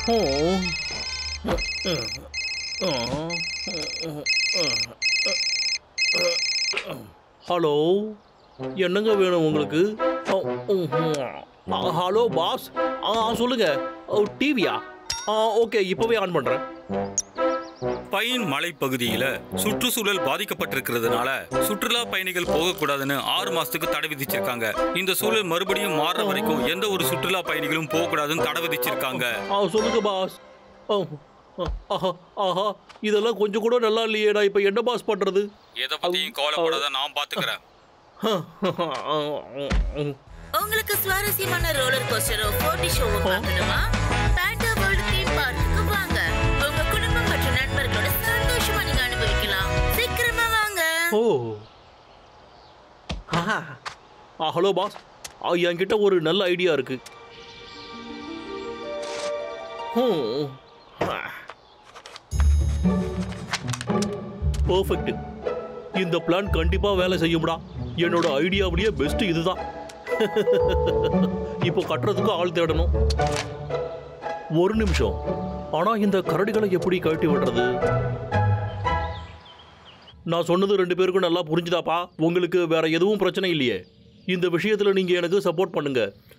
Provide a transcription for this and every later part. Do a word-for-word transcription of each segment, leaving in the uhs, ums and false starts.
Hello, என்னங்க வேணும் உங்களுக்கு? ஹலோ பாஸ், ஆ சொல்லுங்க. டிவியா? ஆ ஓகே, இப்போவே ஆன் பண்ணுறேன். பைன் மலைப்பகுதியில் சுற்றுச்சூழல் பாதிக்கப்பட்டிருக்கிறதுனால சுற்றுலா பயணிகள் போகக்கூடாதுன்னு ஆறு மாசத்துக்கு தடை விதிச்சிருக்காங்க. இந்த சூழல் மறுபடியும் மாற வரைக்கும் எந்த ஒரு சுற்றுலா பயணிகளும் போகக்கூடாதுன்னு தடை விதிச்சிருக்காங்க. சொல்லுங்க பாஸ். ஆஹா ஆஹா, இதெல்லாம் கொஞ்சம் கூட நல்லா இல்லையே. நான் இப்போ என்ன பாஸ் பண்றது? எதை பத்தியும் கவலைப்படாத, நான் பாத்துக்கிறேன். உங்களுக்கு சுவாரஸ்யமான ரோலர் கோஸ்டரோ போட்டி ஷோவோ பார்க்கணுமா? பாண்டா வேர்ல்ட் தீம் பார்க்குக்கு வாங்க. உங்க குடும்பம் மற்றும் நண்பர்களோட சந்தோஷமா நீங்க அனுபவிக்கலாம். சீக்கிரமா வாங்க. ஓ ஹலோ பாஸ், என்கிட்ட ஒரு நல்ல ஐடியா இருக்கு. பர்ஃபெக்ட். இந்த பிளான் கண்டிப்பா வேலை செய்யும்டா. என்னோட ஐடியாவிலேயே பெஸ்ட் இதுதான். இப்போ கட்டுறதுக்கு ஆள் தேடணும். ஒரு நிமிஷம். ஆனா இந்த கரடிகளை எப்படி கழட்டி விடுறது? நான் சொன்னது ரெண்டு பேருக்கும் நல்லா புரிஞ்சுதாப்பா? உங்களுக்கு வேற எதுவும் பிரச்சனை இல்லையே? இந்த விஷயத்துல நீங்க எனக்கு சப்போர்ட் பண்ணுங்க.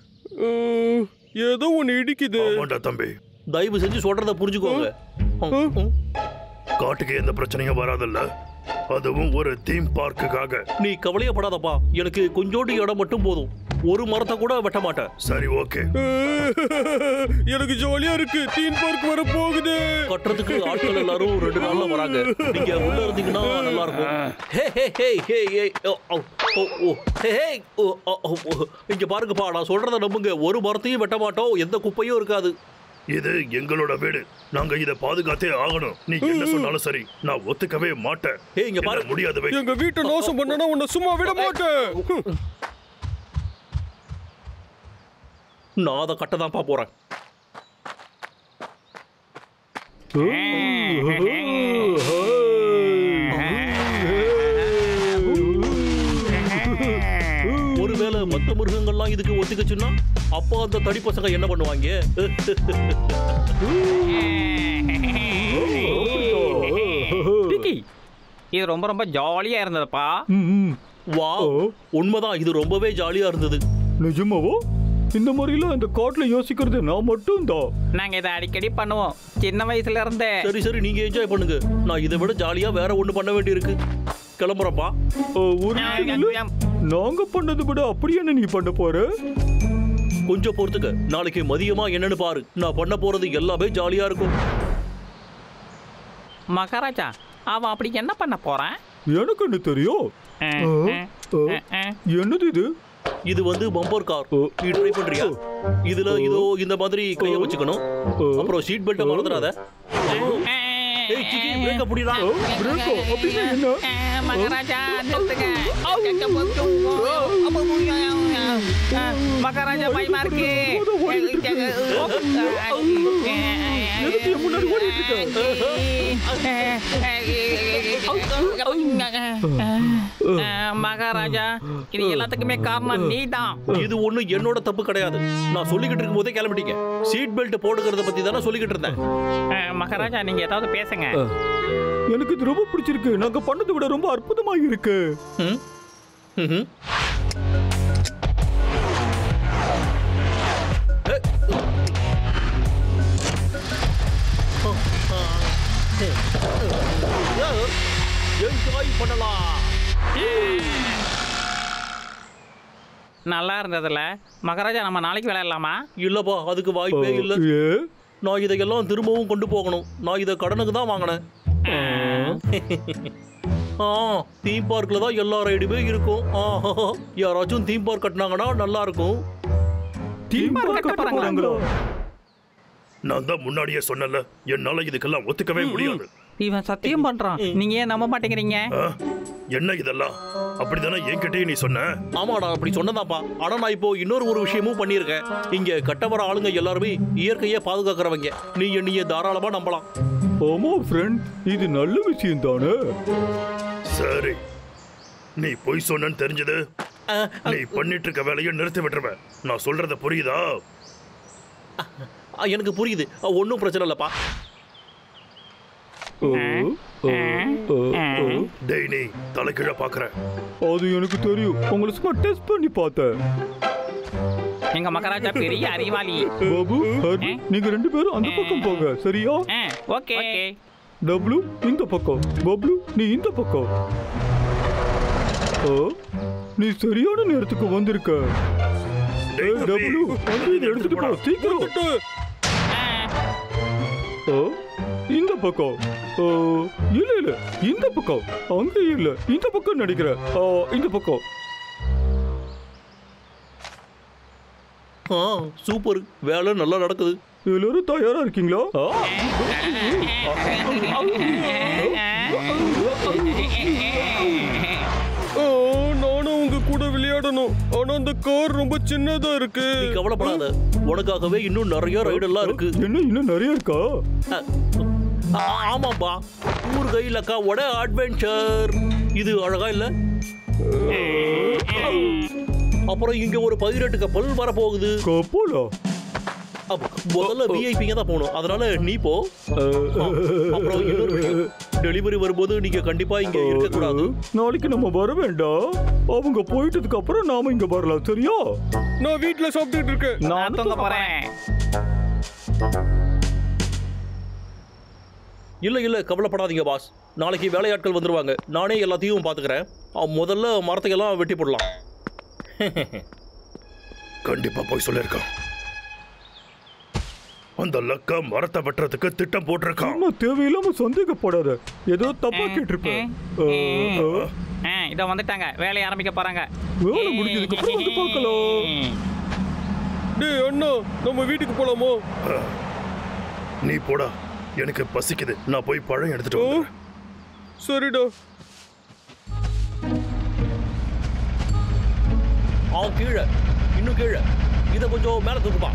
ஏதோ ஒன்று இடிக்குது தம்பி. தயவு செஞ்சு சொல்றத புரிஞ்சுக்கோங்க. காட்டுக்கு எந்த பிரச்சனையும் வராதல்ல, அதுவும் ஒரு தீம் பார்க்குக்காக. நீ கவலையப்படாதப்பா, எனக்கு கொஞ்சோண்டு இடம் மட்டும் போதும். ஒரு மரத்தை கூட வெட்ட மாட்டேன். சரி ஓகே. எனக்கு ஜாலியா இருக்கு. தீம் பார்க் வர போகுது. கட்டுறதுக்கு ஆட்கள் எல்லாரும் ரெண்டு நாள்ல வராங்க. நீங்க உள்ள இருந்தீங்கன்னா நல்லா இருக்கும். ஹே ஹே ஹே ஹே ஹே ஓ ஓ ஹே ஹே ஓ இங்க பாருங்கப்பா, நான் சொல்றத நம்புங்க. ஒரு மரத்தையும் வெட்ட மாட்டோம், எந்த குப்பையும் இருக்காது. இது எங்களோட வீடு, நாங்க இத பாதுகாத்தே ஆகணும். நீ என்ன சொன்னாலும் சரி, நான் ஒத்துக்கவே மாட்டேன். ஏய் இங்க பாரு, முடியாது. எங்க வீட்டை நாசம் பண்ணனா உன்னை சும்மா விட மாட்டேன். நான் அதை கட்டதான்ப்பா போறேன். ஒருவேளை மத்த மிருகங்கள்லாம் இதுக்கு ஒத்துக்குச்சுன்னா அப்பா அந்த தடி பசங்க என்ன பண்ணுவாங்க? இது ரொம்ப ரொம்ப ஜாலியா இருந்ததுப்பா. வா, உண்மைதான், இது ரொம்பவே ஜாலியா இருந்தது. நிஜமாவோ? இந்த மாதிரிலாம் இந்த காட்டுல யோசிக்கிறது நான் மட்டும் தான். நாங்க இதை அடிக்கடி பண்ணுவோம் சின்ன வயசுல இருந்தே. சரி சரி, நீங்க என்ஜாய் பண்ணுங்க. நான் இதை விட ஜாலியா வேற ஒண்ணு பண்ண வேண்டி இருக்கு. கிளம்புறப்பா. ஒரு நாங்க பண்ணதை விட அப்படி என்ன நீ பண்ண போற? கொஞ்சம் பொறுத்துக்க, நாளைக்கு மதியமா என்னன்னு பாரு. நான் பண்ண போறது எல்லாமே ஜாலியா இருக்கும். மகாராஜா, அவன் அப்படி என்ன பண்ண போறான்? எனக்கு என்ன தெரியும். என்னது இது? இது வந்து பம்பர் கார். நீ ட்ரை பண்றியா? இதுல இதோ இந்த மாதிரி கைய வச்சுக்கணும். அப்புறம் சீட் பெல்ட் மறந்துடாத. ஏய் சிக்கி, பிரேக்க புடிடா. பிரேக்கோ அப்படினா என்ன? மகாராஜா நிறுத்துங்க. மகாராஜா பயமா இருக்கு. எதுக்கு முன்னாடி ஓடிட்டு இருக்க? மகாராஜா, இது எல்லாத்துக்குமே காரணம் நீதான். இது ஒண்ணு என்னோட தப்பு கிடையாது. நான் சொல்லிக்கிட்டு இருக்கும் போதே கிளம்பிட்டீங்க. சீட் பெல்ட் போடுறத பத்தி தானே சொல்லிக்கிட்டு இருந்தேன். மகாராஜா, நீங்க ஏதாவது பேசுங்க. எனக்கு இது ரொம்ப பிடிச்சிருக்கு. நாங்க பண்ணதை விட ரொம்ப அற்புதமா இருக்கு. என்ஜாய் பண்ணலாம். நல்லா இருந்ததுல மகாராஜா, நம்ம நாளைக்கு விளையாடலாமா? இல்லப்பா, அதுக்கு வாய்ப்பே இல்லை. நான் இதையெல்லாம் திரும்பவும் கொண்டு போகணும். நான் இதை கடனுக்கு தான் வாங்கினேன். ஆ தீம் பார்க்ல தான் எல்லா ரைடுமே இருக்கும். யாராச்சும் தீம் பார்க் கட்டினாங்கன்னா நல்லா இருக்கும். தீம் பார்க் கட்ட போறாங்களோ? நான் தான் முன்னாடியே சொன்னல, என்னால இதுக்கெல்லாம் ஒத்துக்கவே முடியாது. இவன் சத்தியம் பண்றான். நீங்க ஏன் நம்ப மாட்டேங்கிறீங்க? என்ன இதெல்லாம்? அப்படிதானே என்கிட்டயே நீ சொன்ன? ஆமாடா, அப்படி சொன்னதாப்பா. ஆனா நான் இப்போ இன்னொரு ஒரு விஷயமும் பண்ணியிருக்கேன். இங்க கட்ட வர ஆளுங்க எல்லாருமே இயற்கையை பாதுகாக்கிறவங்க. நீ என்னைய தாராளமா நம்பலாம். ஆமா ஃப்ரெண்ட், இது நல்ல விஷயம் தானே. சரி, நீ பொய் சொன்னு தெரிஞ்சது. நீ பண்ணிட்டு இருக்க வேலையை நிறுத்தி விட்டுருவேன். நான் சொல்றத புரியுதா? எனக்கு புரியுது, ஒன்றும் பிரச்சனை இல்லப்பா. டேய் நீ தலைகீழ பாக்குற. அது எனக்கு தெரியும், உங்களை சும்மா டெஸ்ட் பண்ணி பார்த்தேன். எங்க மகாராஜா பெரிய அறிவாளி. பாபு, ஹரி, நீங்க ரெண்டு பேரும் அந்த பக்கம் போங்க, சரியா? ஓகே. டப்ளு இந்த பக்கம், பப்ளு நீ இந்த பக்கம். நீ சரியான நேரத்துக்கு வந்திருக்க. டப்ளு வந்து இதை எடுத்துட்டு போ சீக்கிரம். இந்த பக்கம் இல்ல இல்ல இந்த பக்கம், அங்க இல்ல இந்த பக்கம் நடிக்கிறேன். இந்த பக்கம். ஆ சூப்பர், வேலை நல்லா நடக்குது. எல்லாரும் தயாரா இருக்கீங்களா? நானும் உங்க கூட விளையாடணும், ஆனா அந்த கார் ரொம்ப சின்னதா இருக்கு. நீ கவலைப்படாத, உனக்காகவே இன்னும் நிறைய ரைடெல்லாம் இருக்கு. என்ன இன்னும் நிறைய இருக்கா? ஆமாப்பா, ஊர் கையில் அக்காவோட அட்வென்ச்சர். இது அழகா இல்ல? அப்புறம் இங்க ஒரு பைரட் கப்பல் வரப்போகுது. கப்பலா? முதல்ல விஐபிங்க தான் போகணும், அதனால நீ போ. அப்புறம் இன்னொரு விஷயம், டெலிவரி வரும்போது நீங்க கண்டிப்பா இங்க இருக்க கூடாது. நாளைக்கு நம்ம வர வேண்டாம், அவங்க போயிட்டதுக்கு அப்புறம் நாம இங்க வரலாம், சரியா? நான் வீட்ல சாப்பிட்டுட்டு இருக்கேன். நான் தூங்க போறேன். இல்ல இல்ல கவலைப்படாதீங்க பாஸ், நாளைக்கு வேலையாட்கள் வந்துருவாங்க, நானே எல்லாத்தையும் பாத்துக்கிறேன். முதல்ல மரத்தையெல்லாம் வெட்டி போடலாம். கண்டிப்பா போய் சொல்லிருக்கான். அந்த லக்கா மரத்தை வெட்டுறதுக்கு திட்டம் போட்டிருக்கான். தேவையில்லாம சந்தேகப்படாத, ஏதோ தப்பா கேட்டிருப்பேன். இத வந்துட்டாங்க, வேலையை ஆரம்பிக்க போறாங்க. வேலை முடிஞ்சதுக்கு அப்புறம் வந்து பார்க்கலாம். டேய் அண்ணா, நம்ம வீட்டுக்கு போலாமோ? நீ போடா, எனக்கு பசிக்குது, நான் போய் பழம் எடுத்துட்டு வரேன். சரிடா. ஆ கீழே, இன்னும் கீழே, இதை கொஞ்சம் மேலே தூக்குப்பா.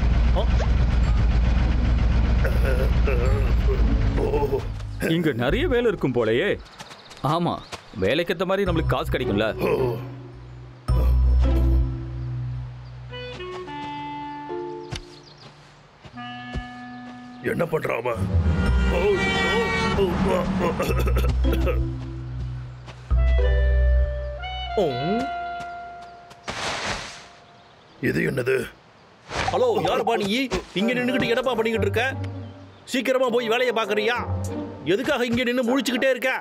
இங்க நிறைய வேலை இருக்கும் போலயே. ஆமா, வேலைக்கு ஏத்த மாதிரி நம்மளுக்கு காசு கிடைக்கும்ல. என்ன பண்றாம? இது என்னது? ஹலோ, யாருப்பா நீ? இங்க நின்னுக்கிட்டு என்னப்பா பண்ணிக்கிட்டு இருக்க? சீக்கிரமா போய் வேலையை பாக்குறியா? எதுக்காக இங்க நின்னு முழிச்சுக்கிட்டே இருக்க?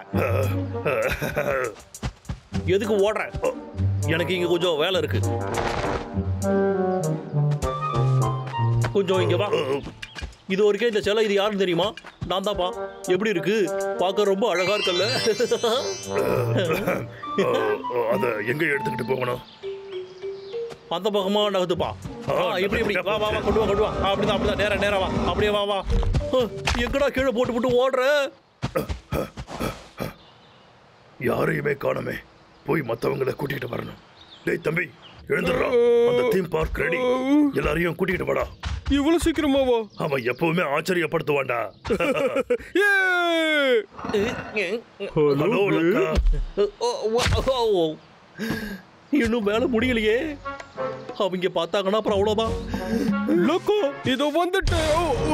எதுக்கு ஓடுற? எனக்கு இங்க கொஞ்சம் வேலை இருக்கு. கொஞ்சம் இங்க வா. இது வரைக்கும் இந்த சிலை, இது யாருன்னு தெரியுமா? நான் தான்ப்பா. எப்படி இருக்கு? பார்க்க ரொம்ப அழகா இருக்கல்ல? அத எங்க எடுத்துக்கிட்டு போகணும்? அந்த பக்கமா நகத்துப்பா. எப்படி எப்படி? வா வா வா, கொண்டு வா கொண்டு வா. அப்படிதான் அப்படிதான், நேரா நேரா வா. அப்படியே வா வா. எங்கடா கீழே போட்டு போட்டு ஓடுற? யாரையுமே காணமே, போய் மத்தவங்களை கூட்டிட்டு வரணும். டேய் தம்பி, எழுந்துடுறா. அந்த தீம் பார்க் ரெடி, எல்லாரையும் கூட்டிட்டு வாடா. இவ்வளவு சீக்கிரமாவா? அவன் எப்பவுமே ஆச்சரியப்படுத்துவான்டா. ஹலோ லக்கா. இன்னும் வேலை முடியலையே, அவங்க பார்த்தாங்கன்னா அப்புறம் அவ்வளவுதான். லக்கா, இதோ வந்துட்டேன்.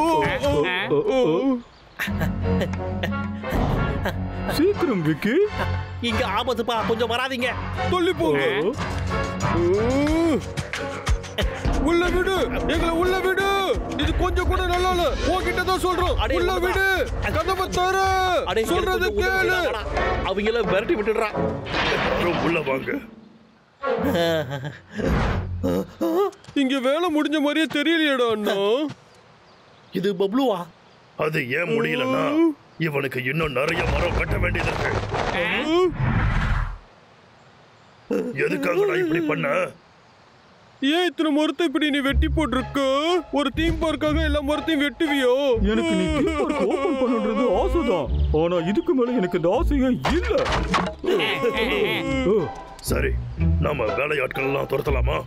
சீக்கிரம் விக்கி, இங்க ஆபத்துப்பா, கொஞ்சம் வராதீங்க. சொல்லி போங்க. உள்ள விடு, எங்களை உள்ள விடு. இது கொஞ்சம் கூட நல்லா இல்ல, உன்கிட்ட தான் சொல்றோம். உள்ள விடு, கதவை தர, சொல்றது கேளு. அவங்கள விரட்டி விட்டுடுறா. உள்ள வாங்க. இங்க வேலை முடிஞ்ச மாதிரியே தெரியலையடா அண்ணா. இது பப்ளுவா? அது ஏன் முடியலன்னா, இவனுக்கு இன்னும் நிறைய மரம் கட்ட வேண்டியது இருக்கு. எதுக்காக நான் இப்படி பண்ண? ஏன் இத்தனை மரத்தை இப்படி நீ வெட்டி போட்டிருக்க? ஒரு தீம் பார்க்காக எல்லா மரத்தையும் வெட்டுவியோ? எனக்கு நீ தீம் பார்க் ஓபன் பண்ணுறது ஆசைதான், ஆனா இதுக்கு மேல எனக்கு இந்த ஆசையே இல்ல. சரி, நாம வேலையாட்கள் எல்லாம் துரத்தலாமா?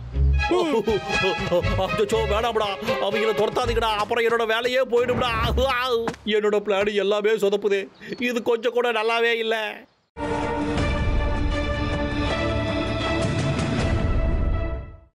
வேணாம்டா, அவங்கள துரத்தாதீங்கடா, அப்புறம் என்னோட வேலையே போயிடும்டா. என்னோட பிளான் எல்லாமே சொதப்புதே. இது கொஞ்சம் கூட நல்லாவே இல்லை.